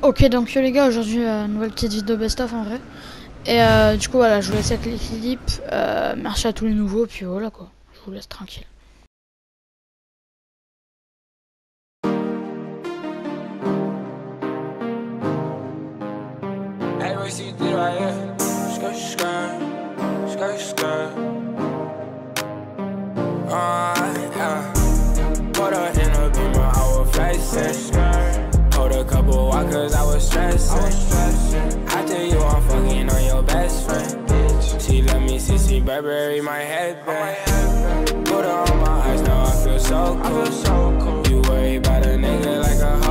Ok, donc les gars, aujourd'hui, nouvelle petite vidéo best-of en vrai. Et du coup, voilà, je vous laisse avec les clips. Merci à tous les nouveaux, puis voilà quoi. Je vous laisse tranquille. Hold a couple walkers, I was stressing. After you, I'm fucking on your best friend. She let me see Burberry, my headband. Put her on my eyes, now I feel so cool. You worry about a nigga like a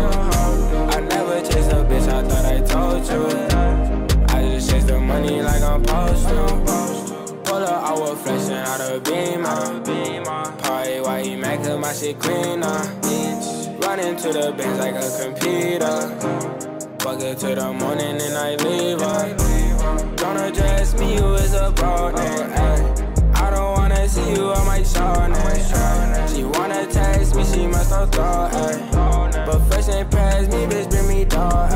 hoe. I never chase a bitch, I thought I told you. I just chase the money like I'm supposed to. Pull up, I was flexing out a beamer. Party while he mad cause my shit cleaner. Running to the bench like a computer. Fuck it till the morning and I leave her. Don't address me, you is a broad name. I don't wanna see you on my Chardonnay. She wanna text me, she must have thought. But first impress me, bitch, bring me dog.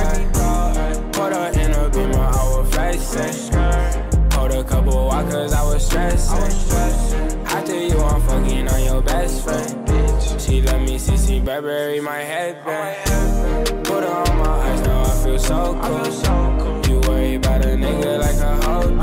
Put her in a beamer, I was flexing. Hold a couple walkers, I was stressing. After you, I'm fucking on your best friend. She let me see Burberry, my headband. Put her on my eyes, now I feel so cool. You worry about a nigga like a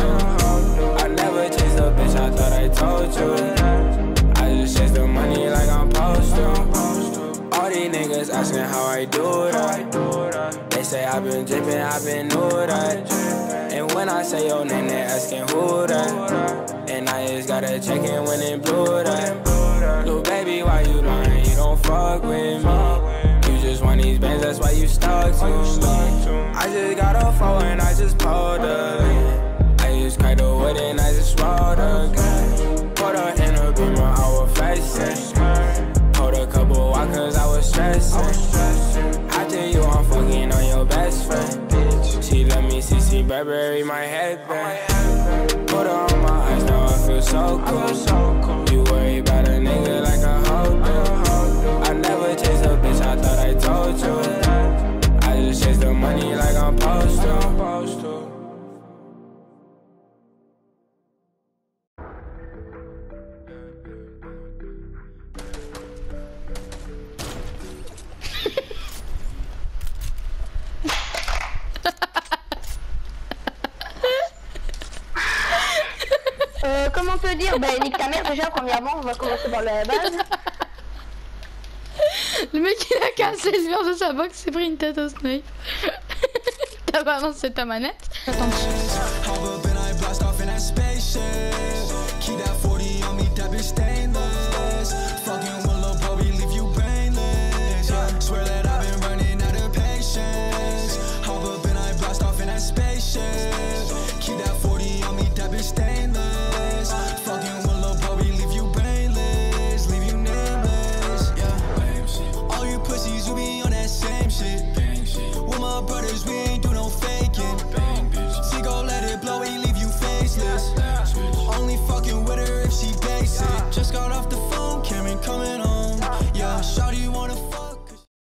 hoe. I never chased a bitch, I thought I told you. I just chase the money like I'm supposed to. All these niggas asking how I do that. They say I've been dripping, I've been new that. And when I say your name, they asking who that. And I just gotta check in when it blew that. Little baby, why you lying? You don't fuck with me. You just want these bands, that's why you stuck to me. I just got a phone and I just pulled her. I just cracked the wood and I just rolled her. Put her in a beamer, I was flexing. Hold a couple walkers, I was stressing. After you, I'm fucking on your best friend. She let me see Burberry, my headband. Put her on my eyes, now I feel so cool. You worry about a nigga like a hoe. I never chase a bitch, I thought I told you. I just chase the money like I'm supposed to. Comment te dire? Bah nique ta mère déjà, premièrement, on va commencer par la base. Le mec il a cassé le verre de sa box, s'est pris une tête au snipe. T'as balancé ta manette? Attends.